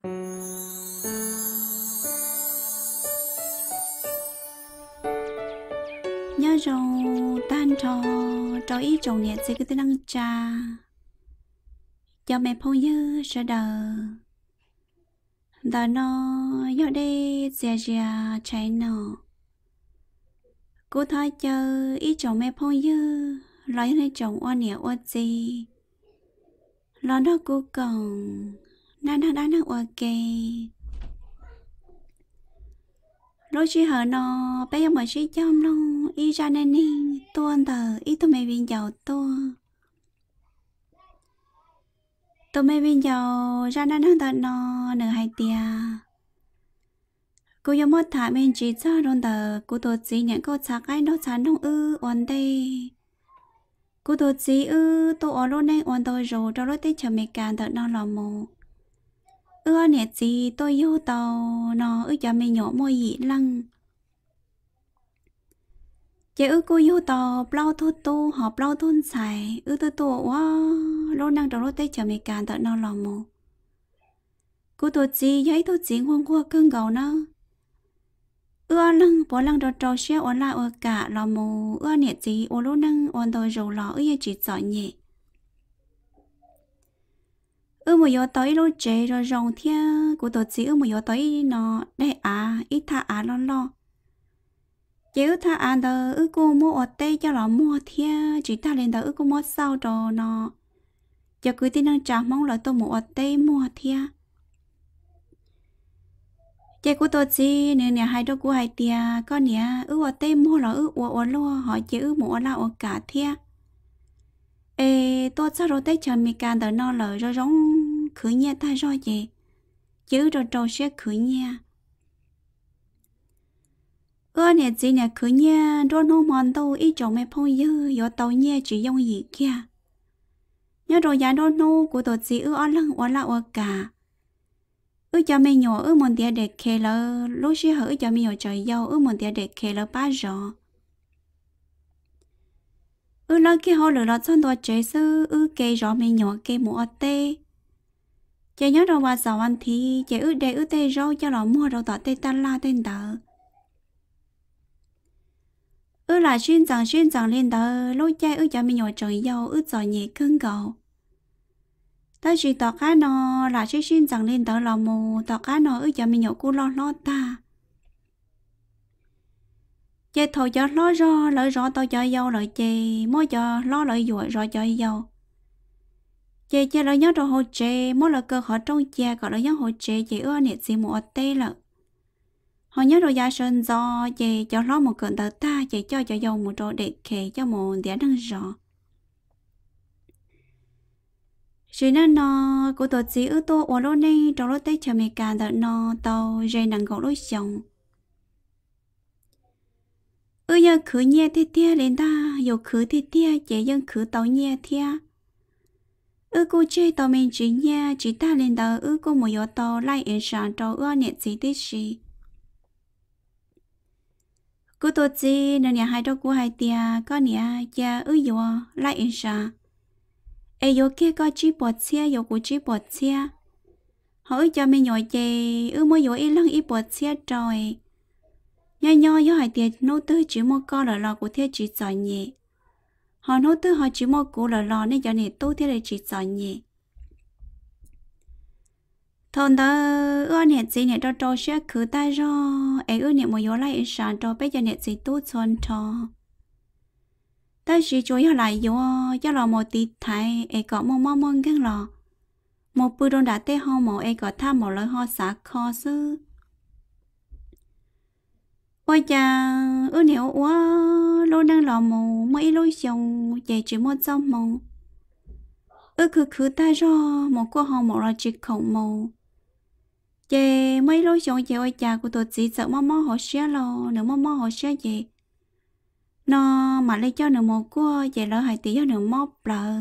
nhớ rồi tan trò ý chồng nhẹ sẽ cứ năng cha cho mẹ phong như sợ đờ nó giờ đây dè dè chạy nó cô thấy chờ ý chồng mẹ phong như lấy này chồng oan nhẹ oan gì lo đó cô còn đang ok lúc chỉ hở nó bây giờ mà chỉ chăm luôn ý ra nên đi tuôn tờ ý tôi mẹ viên giàu tôi mẹ viên giàu ra nên tờ nó nửa hai tia cô yêu mất thả mình chỉ cho đồn tờ cô tôi chỉ nhận cô chắc cái nó chán đông ổn đây cô tôi chỉ tôi ở luôn này ổn tôi rồi đó lúc tết chờ mẹ càng tờ nó là mù nè gì tôi yêu tàu nó cho mẹ nhỏ môi dị lăng chị cô yêu tàu bao thu tu họ bao thôn xài tôi quá lâu năng đầu tết chờ mẹ càng tận nó lòng mù cô tôi chỉ giấy tôi chỉ hôm qua cơn gầu nó lăng bỏ lăng đầu trâu xe ở lại ở cả lòng mù nè gì lâu năng ổn tôi rồi lọ chỉ giỏi nhẹ một giờ tới lúc chế rồi rong thia của tôi chỉ một giờ tới nó đây ít tha lo chứ tha đó cô mua ở tây cho nó mua thia chỉ ta lên đó cô mua sau đó nó giờ cứ tin năng trả mong là tôi mua ở tây mua thia chị của tôi chỉ nè hai đứa của hai tia con nè ở tây mua là ở lo họ chỉ mua là ở cả thia tôi sao rồi tây chờ mi can đó nó lời rồi giống khử nha ta rồi gì chứ rồi trâu sẽ khử nha nè chị nè khử nha rồi nó mòn đâu ý chồng mẹ phong dư giờ tàu nha chỉ dùng gì kia nhớ rồi giá đó nô của tôi chị ở lăng ở lại ở cả cho mẹ nhỏ một tia để khe là lúc sẽ hở cho mẹ nhỏ trời dâu một tia để khe là ba rõ lo cái họ lựa chọn đồ chế sư kê rõ mẹ nhỏ kê mua tê chị nhớ đâu mà sao anh thì chị để tê rau cho nó mua đồ tọt tê ta la tên đỡ là xuyên rằng lên đỡ lối chơi cho mẹ nhỏ trời dâu giỏi nhẹ cưng gầu ta chỉ tọt cá nó là xuyên rằng lên đỡ là mù tọt cá nó cho mẹ nhỏ cô lo ta chị thôi cho lo rõ lợi rõ tao cho dâu lợi chị mới cho lo lợi dụa rồi cho dâu chị lợi nhớ đồ hồ chị mỗi là cơ họ trong cha gọi là nhớ hồ chị nè gì một tê là họ nhớ đồ gia sơn do chị cho lo một cơn tờ ta chị cho dâu một đồ để kể cho một đĩa đang rõ chỉ nên nó của tôi chỉ tôi ở lúc này trong lúc tết chờ mẹ cả đợt nó tao dây nặng gỗ lối chồng giờ khử nhẹ tia lên ta dù khử tia chị dân khử tàu nhẹ thia cô chơi tàu mình chỉ nhẹ chỉ ta lên đó cô một giờ tàu lại yên sáng tàu nè gì thế gì cô tôi chỉ nên nhà hai đứa của hai tia có nè cha giờ lại yên sáng giờ kia có chỉ bọt xe giờ của chỉ bọt xe họ cho mình nhỏ chị mới giờ ít lăng ít bọt xe rồi nho hai tia nô tư chỉ một con là lò của thế chỉ giỏi nhẹ họ nô tư họ chỉ một cú là lò nên cho nên tôi thế là chỉ giỏi nhẹ thôn đó nè gì nè cho sẽ khử tay rồi nè một giờ lại sáng cho bây giờ nè gì tốt xuân cho ta chỉ cho lại vô cho lò một tí thái có một mong cái lò một bữa đông đã tê ho một có tham một lời ho xả kho sư ôi cha nếu quá lô đang lò mù mấy lối chồng chạy chỉ một trong mù khử ta cho một cô hồng một là chỉ khổng mù chạy mấy lối chồng chạy ôi cha của tôi chỉ sợ mò họ xé lo nếu mò họ xé gì nó mà lấy cho nữa một cô chạy lỡ hai tí cho nữa móp lợ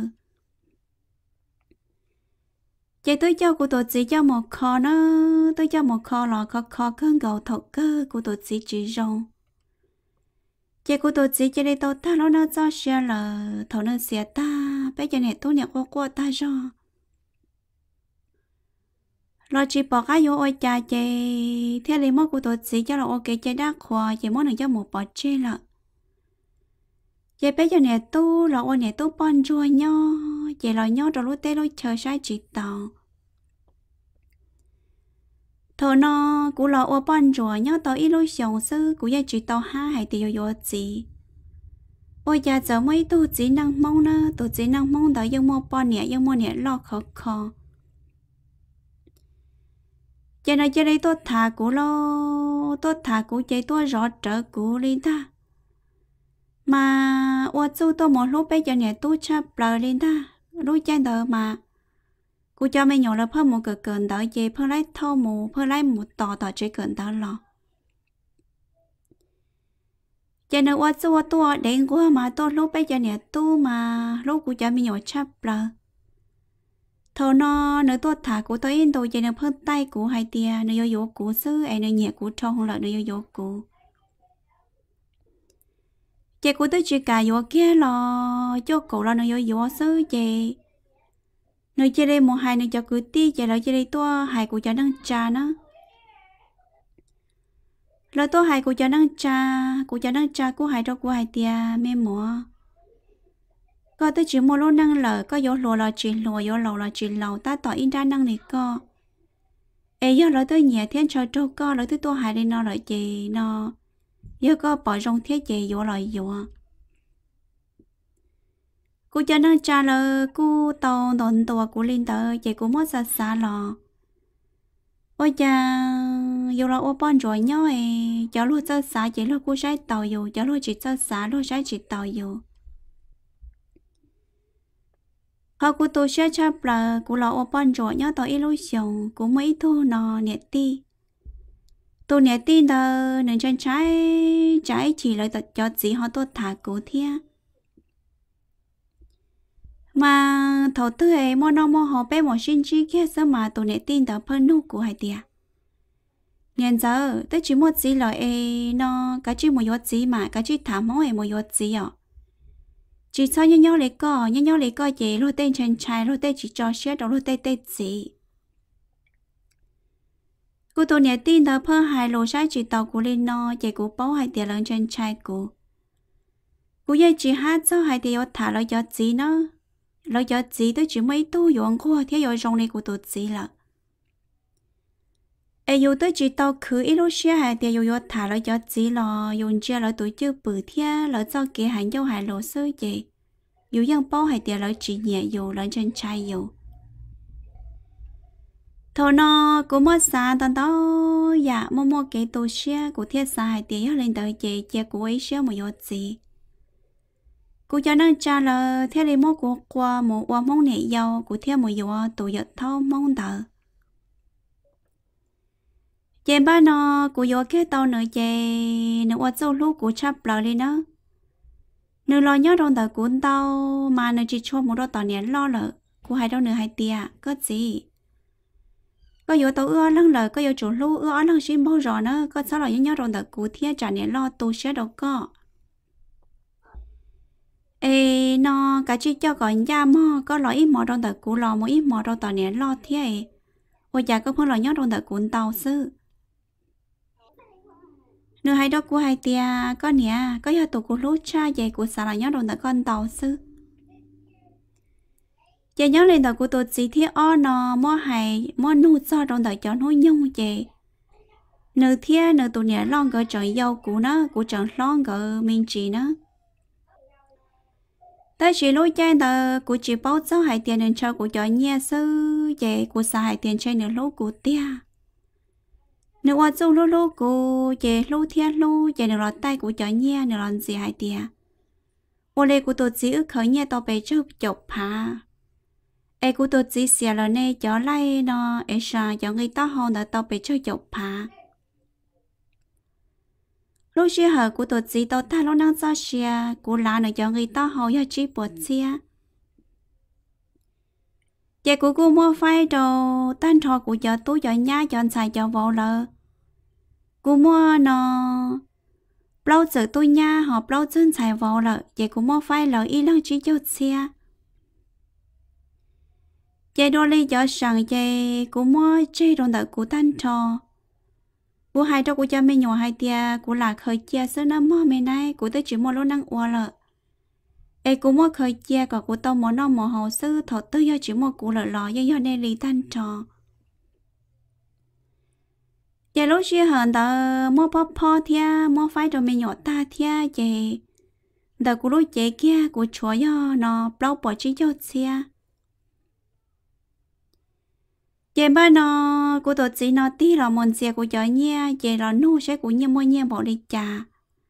chạy tôi cho của tôi chỉ cho một kho nó tôi cho một kho lò kho cơn gầu thọc cơ của tôi chỉ rong chạy của tôi chỉ đây tôi ta nó cho xe là thầu nó xe ta bây giờ này tôi nhận qua ta cho lo chỉ bỏ cái vô ôi cha chê thế lấy mốt của tôi chỉ cho là ok chơi đá khoa chỉ mốt này cho một bỏ chê là chê bé cho nè tu là ôi nè tu bon chua nho chê là nho rồi lúc tê lúc chờ sai chỉ tàu thôi nó cũng là ôi bon chua nho tao ít lúc sống sư cũng vậy chỉ tao ha hay tiêu vô gì ôi cha giờ mấy tu chỉ năng mong nữa tu chỉ năng mong đợi dân mua bon nè dân mua nè lo khó khó cho nên chơi đây tôi thả cũ lo tôi thả cũ chơi tôi rõ trở cũ lên ta mà ô chú tôi một lúc bây giờ này tôi chấp lời lên ta lúc chơi đỡ mà cô cho mấy nhỏ là phơi một cỡ cỡ đỡ chơi phơi lấy thâu mù phơi lấy một tò tò chơi cỡ đỡ lo cho nên ô chú tôi đến quá mà tôi lúc bây giờ này tôi mà lúc cô cho mấy nhỏ chấp lời thôi nó nếu tôi thả của tôi in tôi chỉ nên phân tay của hai tia nếu vô của sư ấy nếu nhẹ của trong là nếu vô của chị của tôi chỉ cả vô kia là cho cổ là nếu vô sư chị nếu chị đây một hai nếu cho cứ ti chị là chị đây tôi hai của cho năng trà nó là tôi hai của cho năng trà của hai đó của hai tia mẹ mỏ có tôi chỉ một lô năng lờ có vô lô là chỉ lô vô lầu là chỉ lầu ta tỏ in ra năng này co ấy giờ lại tôi nhẹ thiên trời trâu co lại tôi hại đi nó lại chị nó giờ có bỏ rong thế chị vô lại vô cô cho năng cha là cô tàu đồn tàu của linh tờ chị cũng mất xa xa lò ôi cha vô là ô bon rồi nhau ấy cháu luôn xa xa chị luôn cô trái tàu vô cháu luôn chỉ xa xa luôn trái chỉ tàu vô họ của tôi sẽ chấp là của lão ở bên rồi nhớ tôi ít xong của mấy thu nó nhẹ ti tôi nhẹ ti đó nên chân trái chỉ lại tập cho gì họ tôi thả cổ thia mà thầu tư ấy mua nó mua họ bé một sinh chi kia sao mà tôi nhẹ tin đó phân nụ của hai tia nên giờ tôi chỉ một gì là nó cái chỉ một giọt gì mà cái chỉ thả máu một giọt gì à chỉ sao nhau lấy co gì lô tên chân trai lô tên chỉ cho xét đó lô tên gì cô tôi nhớ tin đó phơi hai lô sai chỉ tàu của lên nó chỉ của bao hai tiền lần chân trai của cô giờ chỉ hát cho hai tiền thả lời cho gì nó lời cho gì tôi chỉ mấy tu dụng của thế rồi trong này của tôi gì là ai yêu tôi chỉ tàu cứ ít lúc xe hai tiền yêu thả lời cho gì là dùng chia lời tuổi chưa bự thế lời cho kia hàng dâu hai lô sư gì dù dân bao hay tiền lời chỉ nhẹ dù lời chân trai dù thôi nó cũng mất xa tao đó dạ mua cái tổ xe của thiết xa hay tiền lên tới chị của ấy xe một giọt gì cô cho nó trả lời theo lý mốt của qua một qua mong nhẹ dâu của theo một giọt tụ giọt thâu mong tờ chị ba nó của giọt cái tàu nữa chị nữa qua châu lúc của chắp lời lên đó nếu lo nhớ trong đời cuốn tao mà nếu chỉ cho một đôi tao nhẹ lo lợ của hai đôi nửa hai tia có gì có yếu tao ưa lăng lời có yếu chủ lưu ưa lăng xin bao giờ nữa có sao là nhớ trong đời cũ thia trả nhẹ lo tu sẽ đâu có ê nó cả chỉ cho gọi nhà mò có lo ít mò trong đời cũ lo một ít mò trong tao nhẹ lo thia ôi già có phân lo nhớ trong đời cuốn tao sư nửa hai đó của hai tia có nè có giờ tụ của lũ cha vậy của xã là nhớ đồn tại con tàu sư chị nhớ lên tàu của tụi chị thiết o nó mua hay mua nụ cho đồn tại cho nó nhung chị nửa thiết nửa tụi nè lon gỡ trời dâu của nó của trời lon gỡ mình chị nó ta chỉ lối chơi tờ của chị báo cho hai tiền nên cho của cho nhẹ sư vậy của xã hai tiền chơi nửa lỗ của tia nếu qua châu lô lô cô về lô thiên lô về nửa lọt tay của chó nhẹ nửa lọt gì hai tia ô lê của tôi chỉ ước khởi nhẹ tao bé chụp chụp hả ai của tôi chỉ xẻ là nè chó lai nó ai sa cho người ta hòn đã tao bé chụp hả lúc xưa hở của tôi chỉ tao ta lo năng ra xẻ của lá nữa cho người ta hòn ya chỉ bớt xẻ vậy của cô mua phai đồ tan thọ của chợ túi chợ nhá chọn xài chợ vô lợ cô mua nó bao giờ tôi nha họ bao chân xài vô lợ vậy của mua phai lợ y lăng chỉ cho xe chế đôi ly cho sẵn chế cú mua chế đồng đợi cú tan trò cú hai cho cú cho mình nhỏ hai tia cú là khởi chia sữa nó mua mình này cú tới chỉ mua lô năng uo lợ ê cú mua khởi chia còn cú tao mua nó mua hậu sư thọ tư do chỉ mua cú lợ lò do nên lì tan trò giờ lúc xưa hận tờ mua po thia mua phải rồi mình nhỏ ta thia chế đợi cú lúc chế kia cú chúa do nó bao bỏ chỉ cho xe chế ba nó cú tổ chỉ nó tí là môn xe cú cho nhia chế là nu sẽ cú nhia mua nhia bỏ đi trà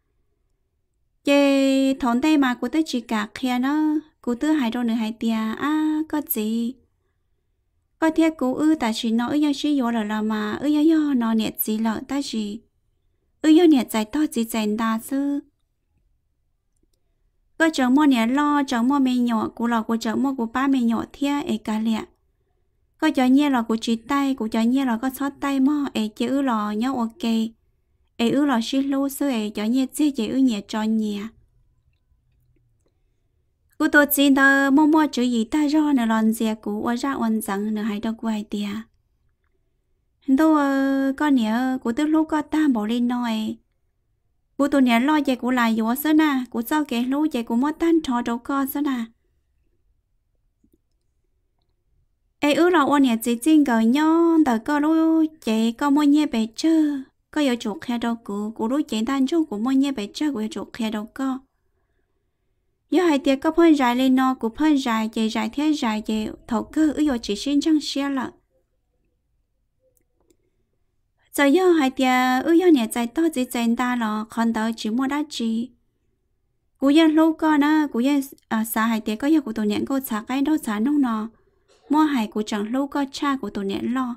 chế thốn tay mà cú tới chỉ cả kia nó cú tư hai đôi nửa hai tia có gì có thể cú tại chỉ nó ư yang chỉ yo là mà ư yo nó nhiệt gì lợ ta chỉ ư yo nhiệt dài to chỉ dài đa sư có chẳng mua nhiệt lo chẳng mua mì nhỏ cú lọ cú chẳng mua cú ba mì nhỏ thia ấy cả lẹ có cho nhia lọ cú chỉ tay cú cho nhia lọ có sót tay mò ấy chỉ ư lọ nhau ok ấy ư lọ xí lú sư ấy cho nhia chỉ ư nhiệt cho nhia cú tôi chỉ đó mua chữ gì ta do nè lon dè cú ở ra ôn rằng nè hay đâu quay tia đâu con nhớ cú tức lúc có ta bỏ lên nói cú tôi nhớ lo về cú lại vô sớ nè cú cho cái lú về cú mất tan trò đâu co sớ nè ấy ứ là ôn nhớ chỉ chính cái nhon đợi co lú về co mua nhẹ bể chơ có有chuột khe đâu cú lú chạy tan chung cú mua nhẹ bể chơ cú chuột khe đâu co giờ hai tiệc có phân dài lên nó cũng phân dài về dài thế dài về thầu cơ ư chỉ xin chẳng xe lợ giờ giờ hai tiệc ư nhà dài to chỉ dài ta là còn đỡ chỉ mua đá chỉ cú giờ lâu con á cú giờ xã hai tiệc có giờ của tụi nhện cô xã cái đâu xã nông nọ mua hai của chẳng lâu có cha của tụi nhện lo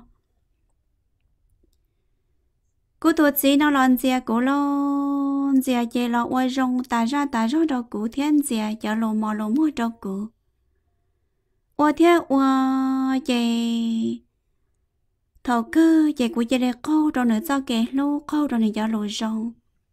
cú tụi chỉ nó làm gì của lo giờ chơi lo quay rong ta ra đâu cũ thiên giờ giờ lồ mua đâu cũ ô thế ô chơi thầu cơ chơi của chơi để câu rồi nữa cho kẻ lô câu rồi nữa giờ lồ rong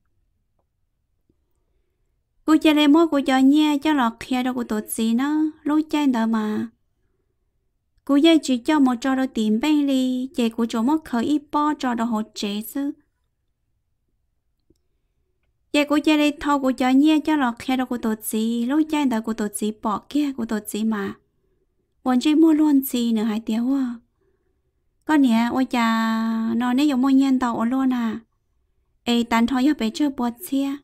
của chơi để mua của giờ nhẹ cho lọt kia đâu của tổ gì nó lối chơi đó mà của chơi chỉ cho một trò đâu tìm bên đi chơi của chỗ mất khởi ít po trò đâu hỗ trợ chứ giờ của chơi đây thâu của cho nhẹ cho lọt khe đâu của tổ gì lối chơi đó của tổ gì bỏ kia của tổ gì màวันchơi mua luôn gì nữa hai tiếng à con nhẹ ôi cha nó nếu dùng mua nhân tàu luôn à ê tàn thôi giờ phải chơi bọt xe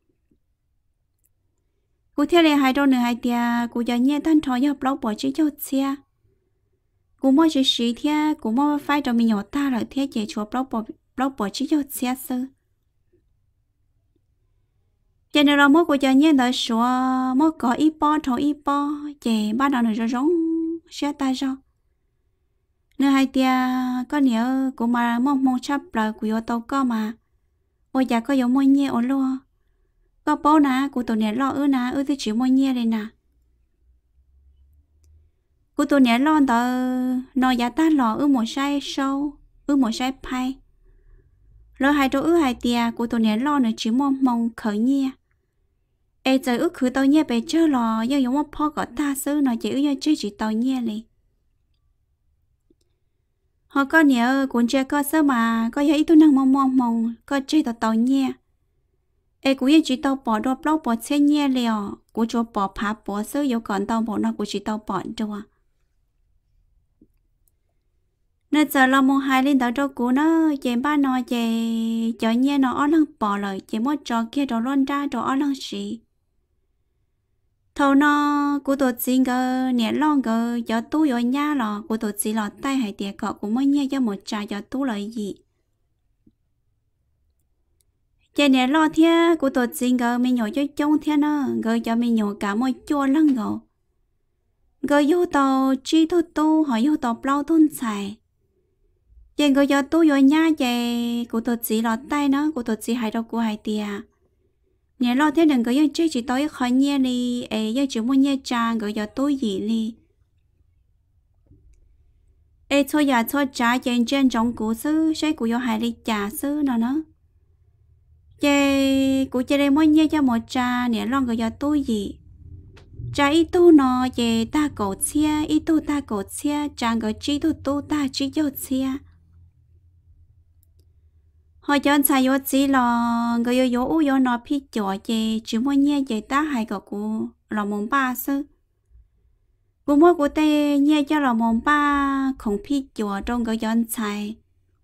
của theo này hai đôi nữa hai tiếng của cho nhẹ tàn thôi giờ lâu bỏ chơi cho xe của mua chơi xí theo của mua phải cho mình nhỏ ta rồi theo chơi chúa lâu bỏ chơi cho xe sư giờ này là mua của cho nhẹ đợi số mua có ít po thôi ít po chơi ba đòn nữa giống xe ta rồi nơi hai tia có nhớ cũng mà mong chấp lời của yo tàu có mà ôi dạ có giống môi nhẹ ổn luôn có bố nè của tụi này lo nè tôi chỉ môi nhẹ đây nè của tụi này lo tờ nó dạ ta lo một sai sâu một sai phai rồi hai đứa hai tia của tụi này lo nữa chỉ mong khởi nhẹ ê giờ khử tàu nhẹ về chơi lo do giống một po có ta xứ nó chỉ chơi chỉ tàu nhẹ này họ có nhớ cuốn chơi có sơ mà có thấy tôi năng mong có chơi tàu nhẹ ê cũng chỉ tàu bỏ đua bao bỏ xe nhẹ liều của chỗ bỏ phá bỏ sơ yếu còn tàu bỏ nó của chỉ tàu bỏ đâu à nên giờ là một hai lên tàu đâu của nó chém ba nó chém cho nhẹ nó ở lăng bỏ lại chém một trò kia đồ luôn ra đồ ở lăng xì thầu nó của tổ chính cơ nhẹ lon cơ cho tú ở nhà lò của tổ chỉ lọt tay hay tiệt cọ cũng mới nhẹ cho một trà cho tú lợi gì chạy nhẹ lo thia của tổ chính cơ mình nhổ cho trông thia nó gờ cho mình nhổ cả một chua lăng gầu gờ vô tàu chi thu tu hỏi vô tàu bao thôn xài chạy gờ cho tú ở nhà chạy của tổ chỉ lọt tay nó của tổ chỉ hay đâu của hay tiệt nhớ lo thế đừng có yên chơi chỉ tối khỏi nhẹ đi ấy giờ chỉ muốn nhẹ trang gọi giờ tối gì đi ấy thôi giờ thôi trả trên trong cũ sư sẽ của yo hai đi trả sư nào nó chơi của chơi đây muốn nhẹ cho một trà nhớ lo gọi giờ tối gì cha ít tu nó về ta cổ chia ít tu ta cổ chia chàng gọi chỉ tu ta chỉ cho chia họ chọn sai yo chỉ là người yo yo nó phi cho về chỉ muốn nhẹ về ta hay cái cô là mồm ba sư cô mua cô tê nhẹ cho là mồm ba không phi cho trong cái chọn sai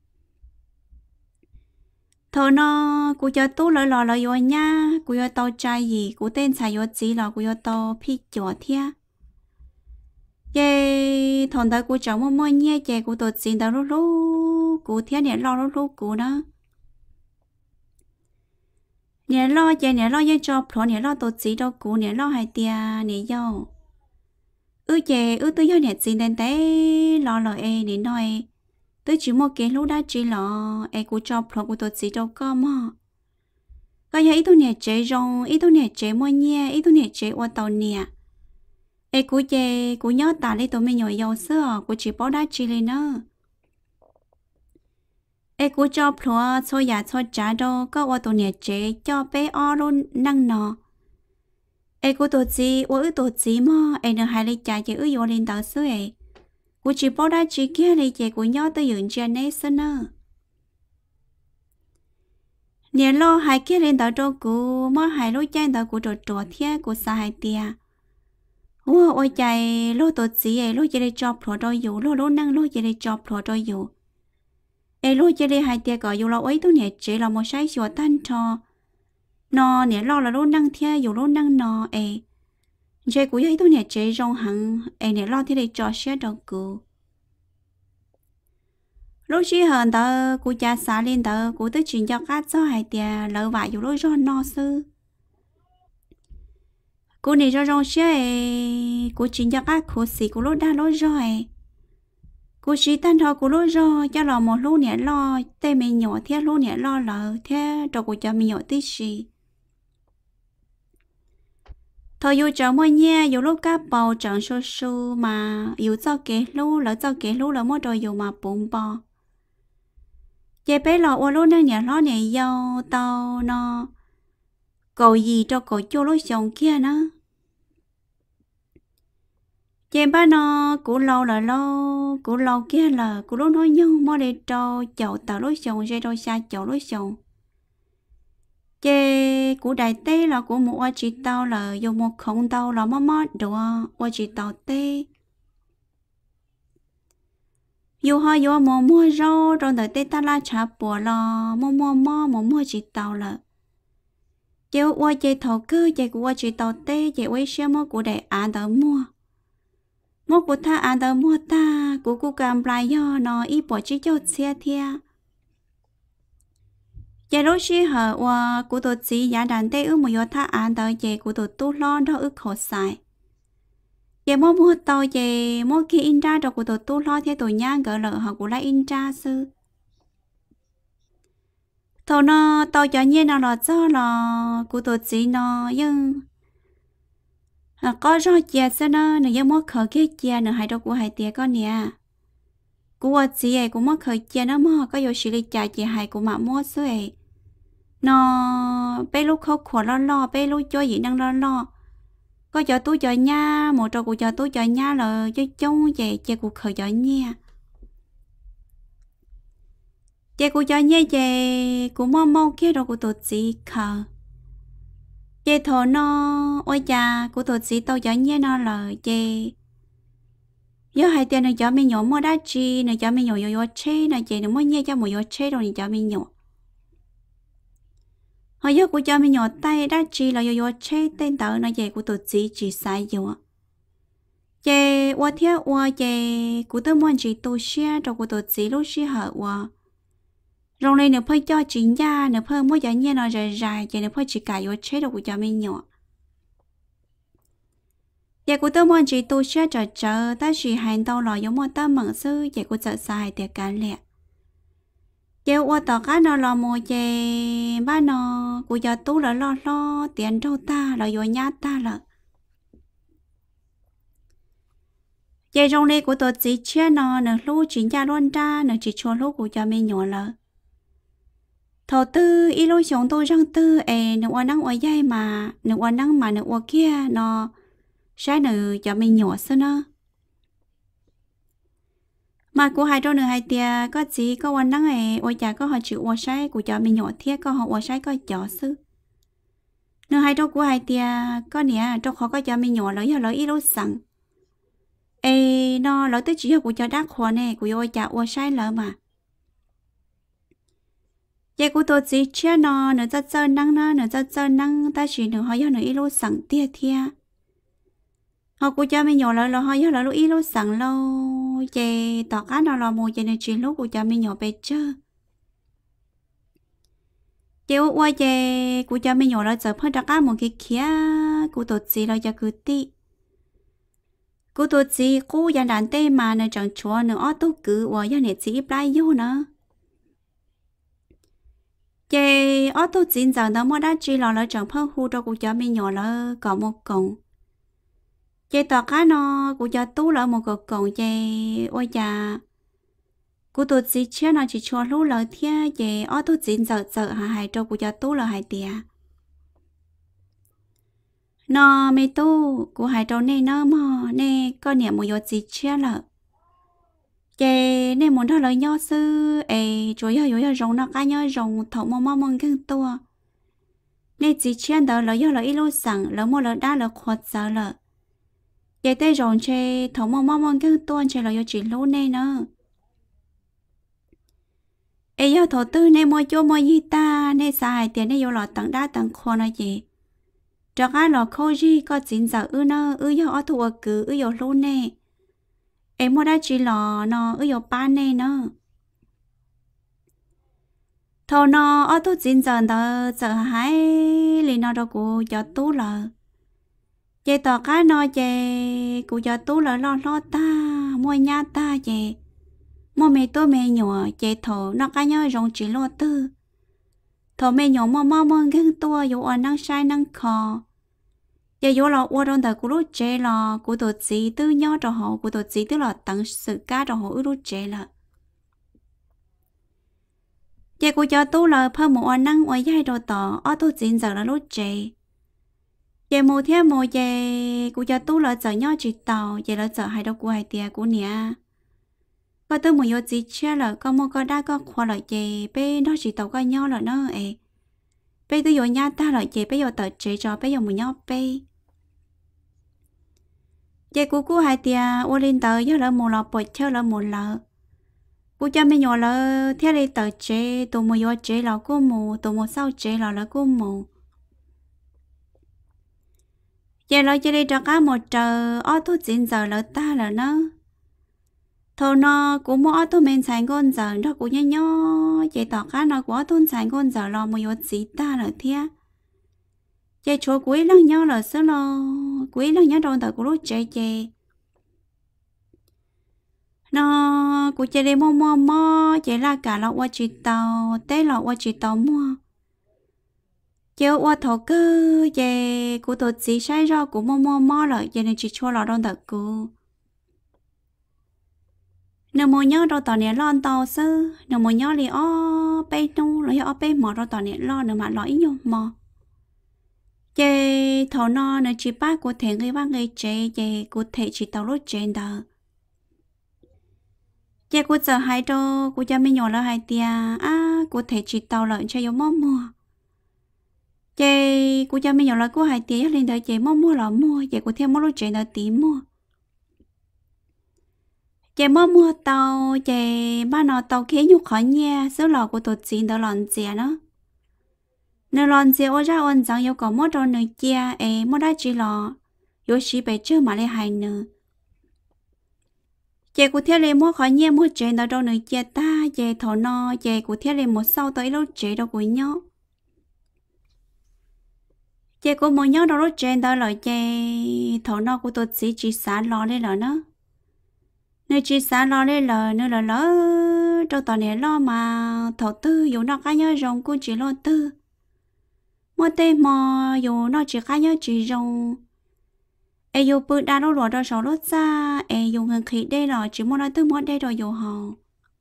thôi nó cô cho tú lợi lò lợi yo nha cô yo tao trai gì cô tên sai yo chỉ là cô yo tao phi cho thia về thằng ta cô cháu mua nhẹ về cô tôi xin tao lúc cô thia nè lo lúc cô đó nè lo về nè lo về cho pro nè lo tôi chỉ đâu cô nè lo hai tia nè yo về tôi yo nè xin đến té lo lo e nè nói tôi chỉ một cái lúc đã chỉ lo e cô cho pro cô tôi chỉ đâu có mà cái giờ ít tôi nè chế rong ít tôi nè chế mua nhẹ ít tôi nè chế qua tàu nè e cô về cô nhớ ta lấy tôi mới nhồi dầu sữa cô chỉ bỏ đá chỉ lên nữa e cô cho pro cho nhà cho trả đâu có qua tàu nè chế cho bé o luôn năng nọ e cô tôi chỉ qua tôi chỉ mà e nó hay lấy trả chỉ vô lên tàu sữa e cô chỉ bỏ đá chỉ kia lấy chế cô nhớ tới dựng trên này sân nữa nè lo hai kia lên tàu đâu cô mà hai lối trên tàu cô trò thế cô xa hai tia ôi chạy lô tổ chỉ ấy lô chỉ để cho pro đôi dụ lô năng lô chỉ để cho pro đôi dụ ấy lô chỉ để hai tia gọi dụ là ấy tôi nhẹ chỉ là một sai sửa tan cho nó nhẹ lo là lô năng thia dụ lô năng nó ấy chơi của ấy tôi nhẹ chỉ trong hằng ấy nhẹ lo thì để cho xe đầu cụ lô chỉ hơn đó cụ cha xả lên đó cụ tới chuyện cho các cho hai tia lỡ vài dụ lô do no sư cô này cho rong xe cô chỉ cho các cô sĩ cô lối đa lối rồi cô chỉ tan thọ cô lối rồi cho là một lối nhẹ lo tay mình nhỏ thế lối nhẹ lo lợ thế rồi cô cho mình nhỏ tí gì thôi dù cho mọi nhà dù lúc các bầu chẳng số số mà dù cho cái lối lỡ cho cái lối là mỗi rồi dù mà bụng bò vậy bé lọ ô lối năng nhẹ lo nhẹ dâu tao nó cầu gì cho cầu cho lối chồng kia nữa chị ba nó cũ lâu là lâu cũ lâu kia là cũ lúc nói nhau mà để cho chậu tàu lối chồng dây đôi xa chậu lối chồng chị cũ đại tê là của một hoa chị tao là dùng một khổng tao là mót đồ hoa chị tao tê dù họ dù mua rau rồi đợi tê ta la chả bùa là mua chị tao là chị hoa chị thầu cơ chị của hoa chị tao tê chị quay xe mua của đại án tao mua một của ta ăn tao mua ta của cô cầm lại do nó ít bỏ chỉ cho xe thia giờ lúc xí hở và của tôi chỉ giá đàn tê ư một giờ ta ăn tao về của tôi tu lo đó ư khổ sai giờ mua tao về mua khi in ra rồi của tôi tu lo theo tôi nhang gỡ lợ họ của lại in ra sư thầu nó tao cho nhiên nào là cho là của tôi chỉ nó nhưng có rõ chia sao nó giờ mất khởi cái chia nữa hai đâu của hai tia con nè của chị ấy cũng mất khởi chia nó mà có vô xử lý trả chị hai của mà mua số ấy nó bé lúc khóc khổ lo bé lúc cho gì đang lo có cho tôi cho nha một trò của cho tôi cho nha là cho chung về chị của khởi cho nha chị của cho nha chị của mong kia đâu của tôi chị khờ chị thọ nó ôi cha của tôi chỉ tao cho nhé nó là chị nhớ hai tiền nó cho mình nhỏ mua đá chi nó cho mình nhỏ nhỏ chế nó chị nó mua nhé cho một nhỏ chế rồi cho mình nhỏ họ nhớ của cho mình nhỏ tay đá chi là nhỏ chế tên tao nó chị của tôi chỉ sai rồi chị qua theo qua chị của tôi muốn chị tôi share rồi của tôi chỉ lúc share hở qua rồi này nếu phải cho chính gia nếu phải mua giá nhẹ nó dài chỉ nếu phải chỉ cả yếu chế độ của cho mình nhỏ giờ của tôi muốn chỉ tôi sẽ chờ ta chỉ hành tàu lò giống một ta mở sư giờ của chợ xài để cán lẹ giờ qua tàu cá nó là một giờ ba nó của giờ tú là lo tiền đâu ta là vô nhát ta là giờ trong này của tôi chỉ chia nó nửa lú chính gia luôn ra nửa chỉ cho lú của cho mình nhỏ là thầu tư ý lối sống tôi răng tư nửa năng ở dây mà nửa năng mà nửa kia nó sai nữ cho mình nhỏ xưa nữa mà của hai đôi nữ hai tia có chỉ có quan năng ấy ôi chả có họ chịu ôi sai của cho mình nhỏ thiết có họ ôi sai có nhỏ xưa nữ hai đôi của hai tia có nè trong họ có cho mình nhỏ lấy ít lối sẵn ê nó lấy tới chỉ của cho đắc khoa nè của ôi chả ôi sai lỡ mà vậy của tôi chỉ chia nó nữ cho chơi năng nó nữ cho chơi năng ta chỉ nữ họ do nữ ít lối sẵn tia thia họ của cha mình nhỏ là họ do là lúc ít lối sẵn lâu về tỏ cá nó là một về này chuyện lúc của cha mình nhỏ bé chưa chiều qua về của cha mình nhỏ là giờ phải đặt cá một cái kia của tôi chỉ là giờ cứ tí của tôi chỉ cô gia đàn tê mà nó chẳng chúa nữa tôi cứ qua giờ này chỉ play vô nữa về ở tôi chỉ giờ nó mới đã chỉ là chẳng phải hú cho của cha mình nhỏ là có một cổng chị tỏ cá nó của cho tú là một cột cổng chị ôi chà của tôi chỉ chia nó chỉ cho lú lợi thia chị ở tôi chỉ giờ hai trâu của cho tú là hai tia nó mấy tú của hai trâu này nó mà nè có niệm một giờ chỉ chia là chị nè muốn đó lời nho sư ấy chủ yếu rồng nó cá nhau rồng thầu mò mong cái tua nè chỉ chia đó lời do lời ít lúa sẵn lời mua lời đa lời khoát giờ lời vậy tới rồi chơi thấu mong cái tuôn chơi là do chị lú nè nữa ấy do thổ tư nè mua cho mua gì ta nè xài tiền nè vô lọ tặng đá tặng khoa nó gì cho cái lọ khô gì có chín giờ nó do ở thua cứ vô lú nè em mua đã chỉ lọ nó vô ba nè nữa thầu nó ở thu chín giờ đó giờ hai lì nó đâu của cho tú lợ chị tỏ cái nó chị cụ cho tú lợ lo ta mua nhà ta chị mua mẹ tôi mẹ nhỏ chị thổ nó cái nhau rong chỉ lo tư thổ mẹ nhỏ mua cái tua dù ở năng sai năng khò chị dù là ở trong đời của lúc trẻ là của tổ chí tư nhau cho họ của tổ chí tư là tặng sự cá cho họ ở lúc trẻ là chị cụ cho tú lợ phơi một năng ở dây đồ tỏ ở thu chín giờ là lúc trẻ chị mù theo mù chị cụ cho tú lợ chở nhau chỉ tàu chị lợ chở hai đâu của hai tia của nè có tôi một yếu chỉ chia là có một có đa có khoa lợi chị bé nó chỉ tàu có nhau là nó ấy bé tôi dùng nhà ta lợi chị bé giờ tờ chị cho bé dùng một nhau bé chị của hai tia ô lên tờ giờ là một lọ bột chơi là một lọ cô cha mẹ nhỏ là theo đây tờ chế tụ một yếu chế là cô mù tụ một sau chế là cô mù giờ là chơi đây cho cá một giờ ở thu chín giờ là ta là nó thôi nó cũng mua tôi mình xài con giờ nó cũng nhớ nhớ chị tỏ cá nó của tôi xài con giờ là một yếu gì ta là thế chị chỗ cuối lăng nhau là số lo cuối lăng nhau trong tờ của lúc chị nó của chị đi mua chị là cả là qua chị tàu té là qua chị tàu mua chị qua thầu cơ chị của tôi chỉ sai ra của mua là chị nên chị cho là trong tờ của nếu mua nhớ đâu tao nè lo tao sư nếu mua nhớ thì bé nu rồi bé mỏ đâu tao nè lo nữa mà lo ít nhau mỏ chị thầu nó nữa chỉ ba của thể người ba người chế chị của thể chỉ tao lúc trên đó chị của giờ hai đô của cha mình nhỏ là hai tia của thể chỉ tao lợn cho yếu mò mua chị của cha mình nhỏ là của hai tia lên đời chị mua là mua chị của thêm mua lúc trên đó tí mua chị mua tàu chị ba nó tàu kia nhục khỏi nha số lò của tụt chín đó lòn chè nó nơi lòn chè ở ra ôn rằng yêu có mua đồ nơi kia mua đã chỉ lò yêu chỉ bị chưa mà lấy hai nữa chị của thiết lên mua khỏi nha mua chè đó đồ nơi kia ta chị thọ nó chị của thiết lên một sau tới lúc chè đó của nhau chị của một nhau đó lúc chè đó là chị thọ nó của tụt chỉ xả lò lên rồi nó nơi chỉ xa lo lên lời nơi là lỡ đâu tao này lo mà thầu tư dù nó cá nhớ rồng cũng chỉ lo tư mua tên mò dù nó chỉ cá nhớ chỉ rồng ai dù bự đa đâu rồi đâu sầu lót xa ai dù ngân khí đây rồi chỉ mua nói tư mua đây rồi dù hò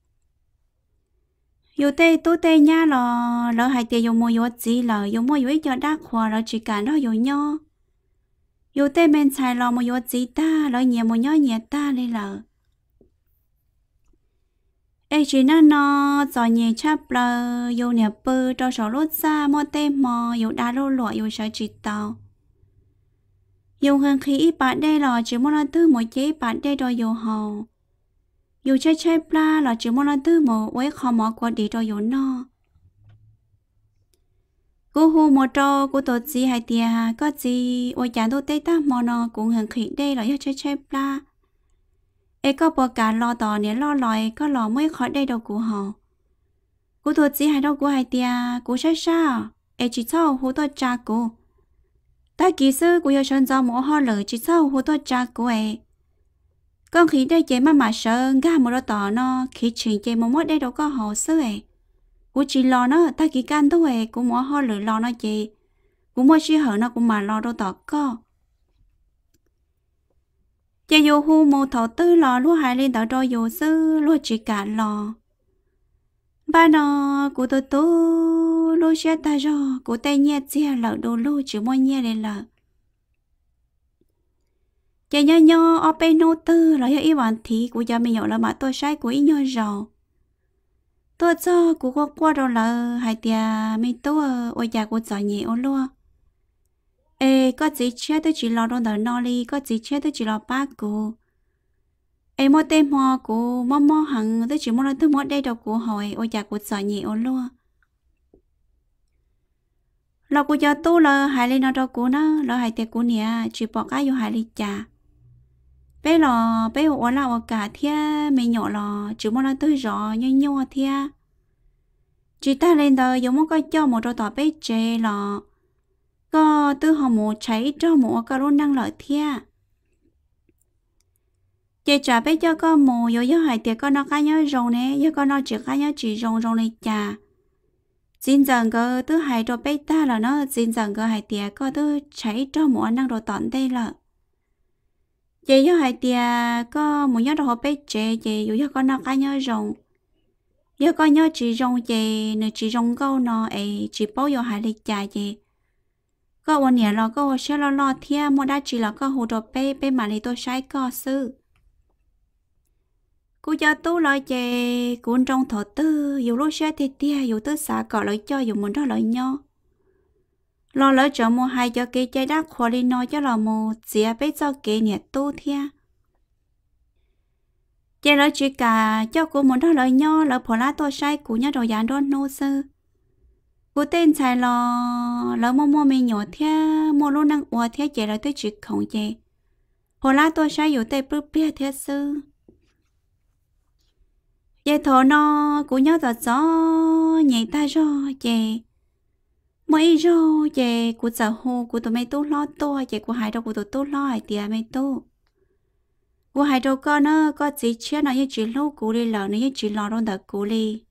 dù tê tú tê nha lỡ hai tiền dù mua dù gì lỡ dù mua dù ít cho đắt khoa lỡ chỉ cả nó dù nho yêu tê men xài lò một yêu gì ta lỡ nhẹ một nhó nhẹ ta lên lỡ ê chỉ nó giò nhẹ chắp lờ yêu nhẹ bơ cho sổ lốt xa mò tê mò yêu đá lô lụa yêu sợ chỉ tàu yêu hơn khi ít bạn đây lò chỉ muốn là tư một chế bạn đây rồi yêu hầu yêu chơi pla là chỉ muốn là tư một quấy khó mò qua đi rồi yêu no cô hu một trò cô tổ gì hay tia có gì ôi chả tôi tây ta mò nó cũng hơn khi đây là yêu chơi pla ê có bò cả lo tỏ nè lo lòi có lò mới khỏi đây đâu của họ cô tổ gì hay đâu của hay tia cô sai sao ê chỉ sao hú tôi cha cô ta kỹ sư của yêu sơn do mỗi họ lỡ chỉ sau hú tôi cha cô ấy con khí đây chế mà sợ ga một đôi tỏ nó khi chuyện chế một mốt đây đâu có hồ sư ấy cô chỉ lo nó ta kỹ can thôi ấy cũng mỗi họ lỡ lo nó chế cũng mỗi chỉ hở nó cũng mà lo đâu tỏ có chế yêu hu một thọ tư lo luôn hai lên tỏ đôi yêu sư luôn chỉ cả lo ba nó của tôi tú luôn sẽ ta rồi của tay nhẹ chia lỡ đồ luôn chỉ mỗi nhẹ lên lỡ chị nho ở bên nô tư là ý bản thì của gia mình nhỏ là mà tôi sai của ý nho rồi tôi cho của có qua đâu là hai tia mình tôi ôi già của giỏi nhẹ ôn luôn ê có gì chết tôi chỉ lo đâu đỡ no đi có gì chết tôi chỉ lo ba của ê mua tên mò của mò hằng tôi chỉ mua là tôi mua đây đâu của hồi ôi già của giỏi nhẹ ôn luôn lo của gia tu là hai lên nó đâu của nó là hai tia của nè chỉ bỏ cái vô hai ly trà bé ủa là ở cả thia mình nhỏ lò chỉ muốn là tôi rõ nhau thia chỉ ta lên đời giống có cho một trò tỏ bé chê lò có tư họ một cháy cho một cái luôn năng lợi thia chê trả bé cho con mù yếu hai tiệt con nó cá nhớ rồng nè yếu con nó chỉ cá nhớ chỉ rồng này chả xin rằng cơ tư hai trò bé ta là nó xin rằng cơ hai tiệt có tư cháy cho một năng đồ tỏn đây là chị yêu hai tia có một nhớ đồ bé trẻ chị yêu con nó cá nhớ rồng yêu con nhớ chỉ rồng chị nữa chỉ rồng câu nó ấy chỉ bao yêu hai lịch trà chị có một niệm là có sẽ lo thia một đã chỉ là có hồ đồ bé mà đi tôi sai có sư cô cho tú lời chị cuốn trong thổ tư yêu lúc sẽ thì tia yêu tư xả cọ lời cho yêu muốn đó lời nhau lo lỡ cho mua hai cho cái trái đất khoa đi nói cho là một dĩa bé cho cái nhiệt tu thia chỉ lỡ chỉ cả cho cô muốn đó lời nho lỡ phổ lá tôi sai của nhá đồ dán đó nô sư cô tên xài lỡ mua mình nhỏ thia mua luôn năng uo thia chỉ lỡ tôi chỉ không chị phổ lá tôi saiอยู่tây bướp bia thia sư vậy thổ nó của nhá giọt gió nhảy ta rồi chị mấy rồi chị của giờ hồ của tụi mày tu lo tôi chị của hai đâu của tụi tu lo hai tia mày tu của hai đâu con nó có gì chết nó như chỉ lâu cũ đi lỡ nó như chỉ lo đâu đợt cũ đi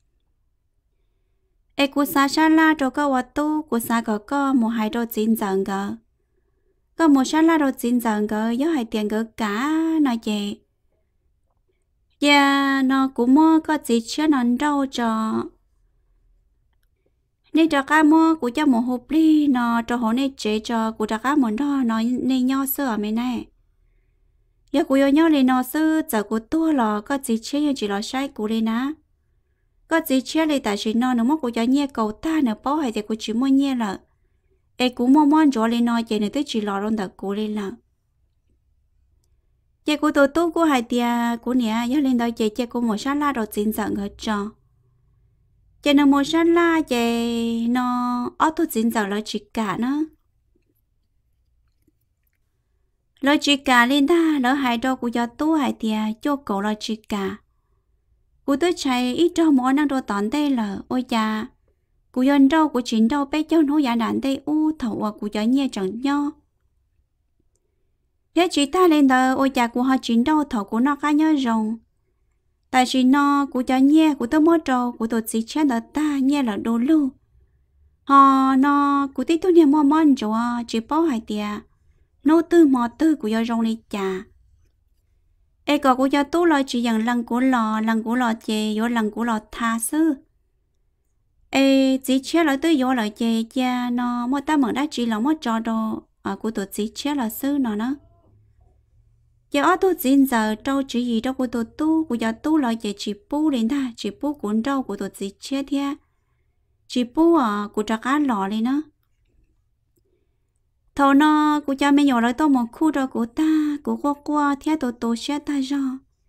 ê của sa la đâu có vật tu của sa có một hai đâu chín giờ gỡ có một sa la đâu chín giờ gỡ nhớ hai tiền gỡ cả nó chị dạ nó cũng mua có gì chết nó đâu cho nên cho cá mua của cho một hộp đi nó cho họ nên chế cho của cho cá muốn đó nó nên nho sữa ở bên này giờ của nho lên nó sữa giờ của tua là có gì chế như chỉ là sai của lên á có gì chế lên tại vì nó mất của cho nhẹ cầu ta nữa bao hay thì của chỉ mua nhẹ là em cũng mua cho lên nó chế này tới chỉ lo luôn đặt của lên là chế của tôi tu của hai tia của nè giờ lên đó chế của một sát la rồi chín giờ ngờ cho chị nó một sát la chị nó ở thu chín giờ là chỉ cả nữa là chỉ cả lên ta lỡ hai đôi của gió tu hai tia cho cậu là chỉ cả của tôi chạy ít cho mỗi năng đồ tòn đây là ôi cha của dân đâu của chính đâu bé cho nó giả đạn đây u thầu của gió nhẹ chẳng nho thế chỉ ta lên đó ôi cha của họ chính đâu thầu của nó cá nhớ rồng tại vì nó của cho nhẹ của tôi mất trâu của tôi chỉ chết là ta nhẹ là đồ lưu họ nó của tí tôi nhẹ mua món cho chỉ bao hai tia nô tư mò tư của do rong đi chả ê có của do tú lo chỉ dần lần của lò chè vô lần của lò tha sư ê chỉ chết lại tới vô lại chè cha nó mua ta mở đã chỉ là mất trò đồ của tụi chị chết là sư nó giờ ở tụi chị giờ trâu chỉ gì đâu của tụi tu của giờ tu là chỉ pu lên ta chỉ pu cuốn trâu của tụi chị chết thia chỉ pu của trà cá lò lên nó thầu nó của cha mẹ nhỏ lại tao một khu đó của ta của qua theo tụi chết ta rồi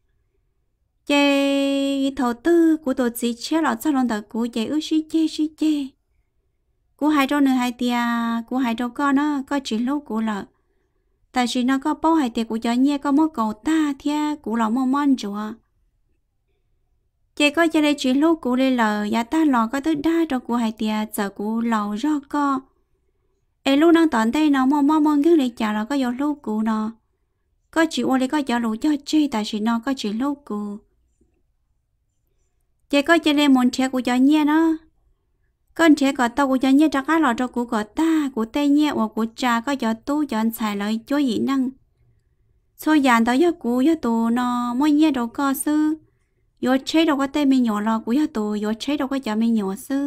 chị thầu tư của tụi chị chết là sao lần đầu của chị ước xí chê của hai trâu nữa hai tia của hai trâu con nó có chỉ lúc của lợ tại vì nó có bao hai tia của cho nhẹ có mối cầu ta thia của lọ mong mong chùa chị có cho đây chỉ lúc của đây lợ giá ta lọ có tới đa trâu của hai tia giờ của lầu do co em lúc năng tận đây nó mong mong cái này chả là có vô lúc của nó có chỉ ô đây có cho lũ cho chơi tại vì nó có chỉ lúc của chị có cho đây muốn trẻ của cho nhẹ nó con trẻ có tao của cho nhẹ cho cá lò cho của ta của tây nhẹ hoặc của cha có cho tu cho anh xài lợi cho gì năng số dàn tao cho của tù nó mỗi nhẹ đâu có sư vô chế đâu có tây mình nhỏ lò của tù vô chế đâu có cho mình nhỏ sư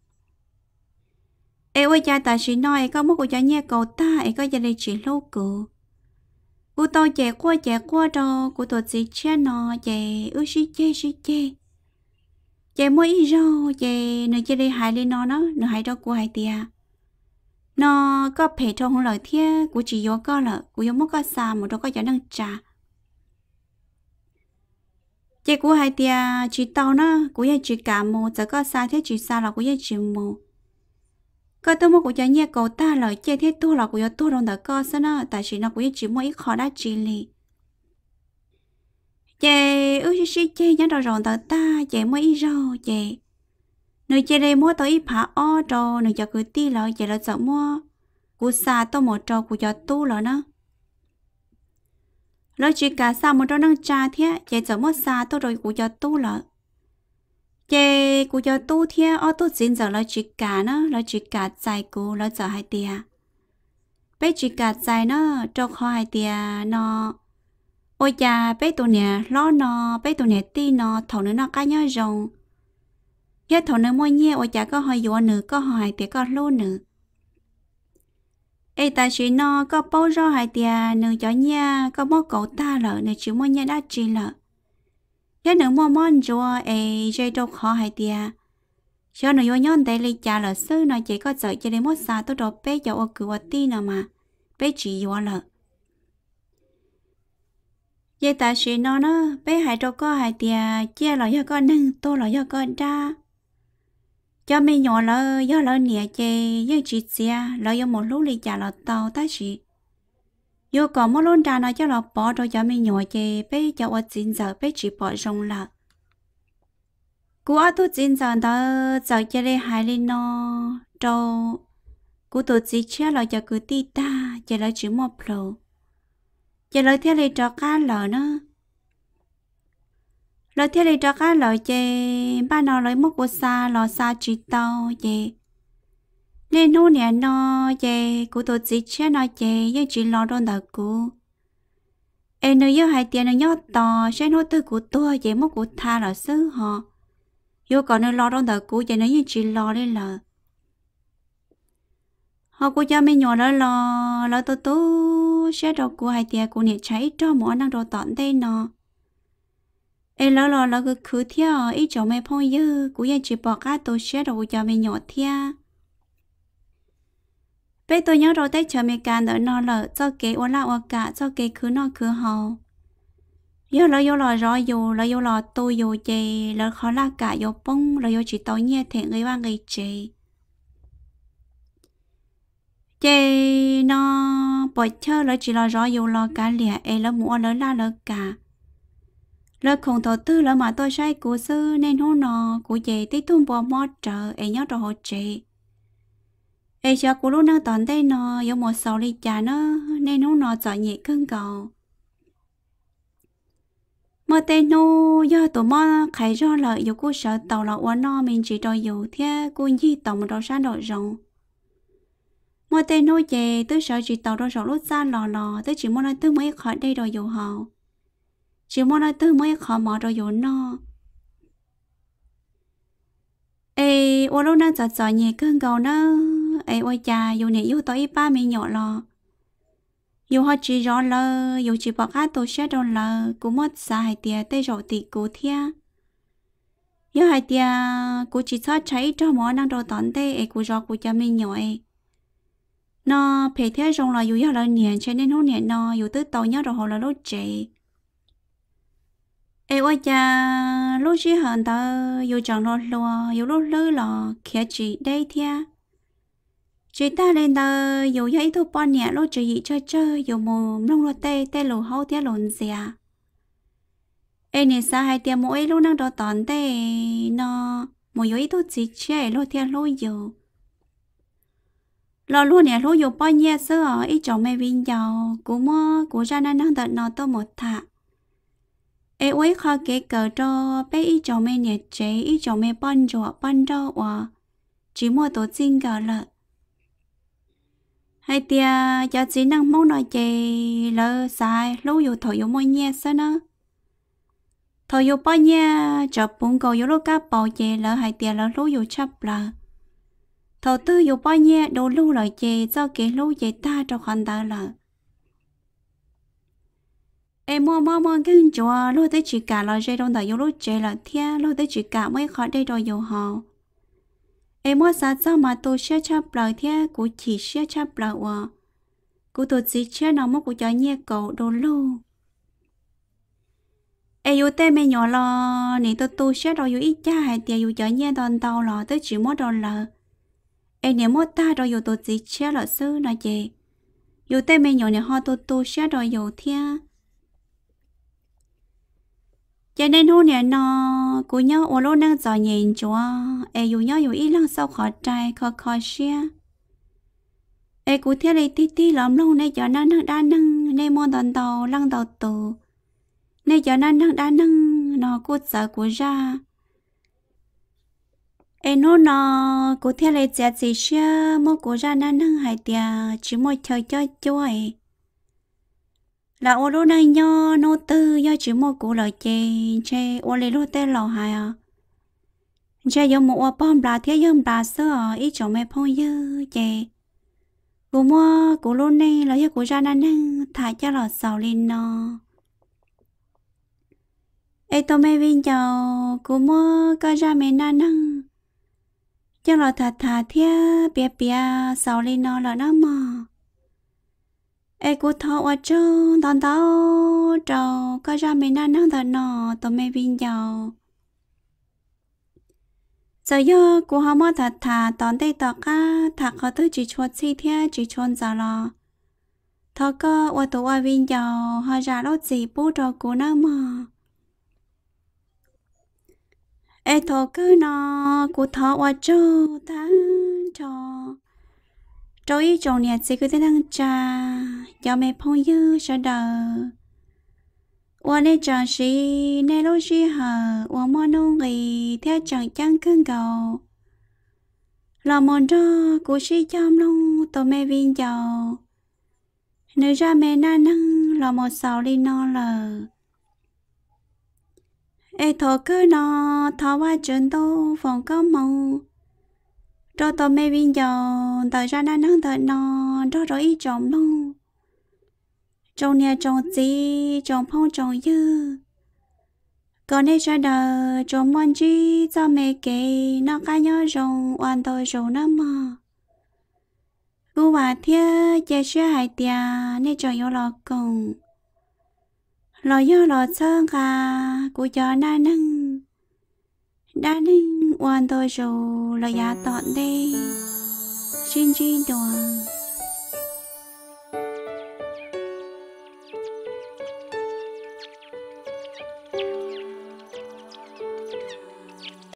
em ơi cha ta chỉ nói có một của cho nhẹ cầu ta em có cho đây chỉ lâu của tao trẻ qua đâu của tụi chị chết nó trẻ ư xí chê chị mới ý rồi chị nơi chị đi hại lên nó nơi hại đó của hai tia nó có phải trong lời thia của chị vô có là của vô mất có xa một đâu có cho nâng trà chị của hai tia chị tao nó của chị chỉ cả một giờ có xa thế chị xa là của chị một có tôi một của cho nhẹ cầu ta lời chị thế tu là của vô tu trong đó có sao nó tại chị nó của chị mới ít khó đã chị li chị ước xí chị nhớ rồi tờ ta chị mới ý rồi chị nơi chị đây mua tới phá o rồi nơi cho cứ ti lại chị là sợ mua cú xa tôi một trâu của cho tu rồi nó lỡ chỉ cả xa một trâu nâng trà thế chị sợ mua xa tôi rồi của cho tu rồi chị của cho tu thế ở tôi xin giờ là chỉ cả nó là chỉ cả dài của là sợ hai tia bé chỉ cả dài nó cho kho hai tia nó ôi cha bé tụi nè lo nó bé tụi nè ti nó thầu nữa nó cá nhau rồng giá thầu nữa mua nhẹ ôi cha có hơi dọa nữa có hỏi thì có lô nữa ê ta chỉ nó có bao rau hai tia nữa cho nha có món cậu ta lợ nữa chỉ mua nha đã chi lợ giá nữa mua món rùa ê dây đâu khó hai tia cho nữa vô nhon đây lấy cha lợ sư nó chỉ có sợ cho đến mốt xa tôi đồ bé cho ô cửa ti nào mà bé chỉ dọa lợ vậy ta chỉ nó bé hai trâu có hai tia chia là do con nâng tôi là do con đa cho mình nhỏ là do là nhẹ chê do chị xia là do một lúc đi trả là tàu ta chỉ do còn một lúc ra nó cho là bỏ rồi cho mình nhỏ chê bé cho ở chín giờ bé chỉ bỏ rong là cú ở tu chín giờ đó giờ cho đây hai lên nó trâu cú tu chỉ chia là cho cứ ti ta chỉ là chỉ một lầu giờ lời theo lời cho cá lợ nó lời theo lời cho cá lợ chê ba nó lấy mất của xa lò xa chỉ tao chê nên nó nè nó chê của tôi chỉ chết nó chê với chỉ lo đón đợt của em nơi với hai tiền nó nhót to sẽ nói tới của tôi chê mất của tha là xứ họ vô còn nơi lo đón đợt của chê nó với chỉ lo lên lợ họ của cha mình nhỏ lo tôi sẽ đâu của hai tia của nhiệt cháy cho mỗi năng đồ tọn đây nó em lo cứ khứ theo ít chỗ mẹ phong dư của gia chỉ bỏ cá tôi sẽ đâu cho mình nhỏ theo bây tôi nhớ rồi tết chờ mẹ can đỡ nó lợ cho kế ô la ô cả cho kế khứ nó khứ hầu vô lo rồi vô lo tôi vô chê lỡ khó là cả vô bông rồi vô chỉ tao nhẹ thể người ba người chê chê nó bỏ chơi là chỉ là rõ dù lo cả lẻ ấy là mua lớn la lớn cả là không thầu tư là mà tôi sai của sư nên hô nó của chị tí thun bỏ mót trợ ấy nhớ rồi hỗ trợ ấy cho của lúc nào tận đây nó giống một sầu ly trà nó nên hô nó sợ nhẹ cơn cầu mà tên nó do tụi mà khai ra lợi dù cô sợ tàu là uốn nó mình chỉ đòi dù thế cô gì tàu một đầu sáng đầu rộng mà tên nói về tôi sợ chỉ tàu đâu rồi lúc xa lò tôi chỉ muốn nói tôi mới khỏi đây rồi dù họ chỉ muốn nói tôi mới khỏi mở rồi dù nó ê ô lúc nào sợ nhẹ cơn cầu nó ê ôi cha dù này yêu tới ba mình nhỏ lò dù họ chỉ rõ lờ dù chỉ bỏ các tổ xe đồ lờ cũng mất xa hai tia tê rồi tì cố thia dù hai tia cũng chỉ cho cháy cho món năng đồ tón tê ấy cũng rõ cũng cho mình nhỏ ấy nó phải thế rồi là dù là niệm cho nên hôm niệm nó dù tới tàu nhớ rồi họ là lúc trẻ ấy ôi cha lúc chỉ hận ta dù chẳng lo lo dù lúc lơ là kia chỉ đây thia chỉ ta lên ta dù thấy tôi bao nhiêu lúc chỉ chơi dù mồm nông lo tê tê lù hậu tê lùn xìa ấy nè sao hai tiệm mỗi lúc năng đó tòn tê nó một yếu tôi chỉ chơi lúc tê lúc dù lo luôn nè lúc dù bao nhiêu sữa ít chồng mẹ vinh giàu cú mơ cú ra năng năng tận nó tôi một thà ấy ôi khó kế cờ cho bé ít chồng mẹ nhẹ chế ít chồng mẹ bận rộn bận đâu à chỉ mua tổ chinh cờ lợ hai tia cho chỉ năng mong nói chê lỡ sai lúc dù thổi dù môi nhẹ sao nó thổi dù bao nhẹ chọc bụng cầu dù lúc cá bò chê lỡ hai tia lỡ lúc dù chấp lỡ thầu tư dù bao nhẹ đồ lưu lời chê do kế lưu chê ta cho khoản ta lỡ em mua cái chùa lúc tới chỉ cả là dây đông tại dù lúc chê là thia lúc tới chỉ cả mấy khó đây rồi dù họ em mua sao sao mà tôi sẽ chấp lời thế của chỉ sẽ chấp lời à của tôi chỉ sẽ nó mất của cho nhẹ cậu đồ lưu em yêu tên mẹ nhỏ lo nè tôi sẽ rồi yêu ít cha hay tiền yêu cho nhẹ đòn tàu lo tới chỉ mất đòn lợ em nếu mất ta rồi yêu tôi chỉ sẽ là sư là gì yêu tên mẹ nhỏ này họ tôi sẽ rồi yêu thế cho nên hôm nay nó của nhau ở lô năng giỏi nhìn chúa em yêu nhau yêu ít lăng sau khỏi trai khỏi xe em cũng theo lấy tí lắm luôn này cho năng đa năng này món đòn tàu lăng tàu tù này cho năng đa năng nó cốt sợ của ra em nó cũng theo lấy giá trị xe mua của ra năng hay tia chỉ mua chơi cho chuối là ô lô này nho nô tư do chỉ một cụ lời chê ô lê lô tê lò hài à chê do một ô bom bà thiết dâm bà sơ ít chỗ mẹ phong dơ chê cụ mua cụ lô này là do cụ ra năng thả cho lò sầu lên nó ê tô mẹ vinh chào cụ mua có ra mẹ năng cho lò thả thiết bia sầu lên nó là nó mà ai cũng thọ ở trong đòn tàu trâu có ra mình đang năng thật nọ tụi mẹ vinh giàu giờ giờ của họ mua thật thà tòn tay tọt cá thật họ tới chỉ chuột xí thế chỉ chôn giờ lo thọ có ở tụi ở vinh giàu họ ra lót gì bố trò của nó mà ai thọ cứ nó của thọ ở trong tháng trò trôi trong nhà chỉ cứ thế năng trà cho mẹ phong dư cho đời qua đây trà xí này lúc xí hờ qua món nông gì theo chẳng chẳng cơn cầu là món đó của xí chăm luôn tụi mẹ viên giàu nơi ra mẹ na năng là một sào đi no lờ ê thọ cứ nó thọ qua chuyện tô phòng có màu cho tụi mẹ viên giàu tại ra năng năng thật nó đó rồi ý chồng luôn trong nhà trồng gì trồng phong trồng dư còn đây ra đời trồng món gì cho mẹ kể nó cá nhớ rồng hoàn tôi rồng nó mà cô bà thia che xe hai tia nên cho yêu lò cùng lò yêu lò sơn cả của cho na nâng đã ninh hoàn tôi rồi là giá tọn đây xin chi đoàn